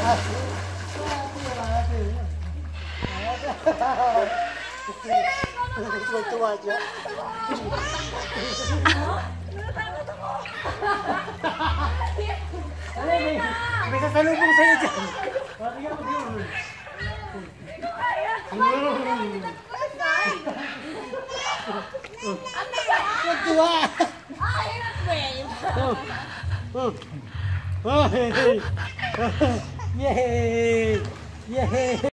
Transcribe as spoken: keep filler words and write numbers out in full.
Tuwa siya. Ano may, may sasalubong sa'yo dyan. Bakit mo yun? Tuwa! Oh, oh, yay! Yay!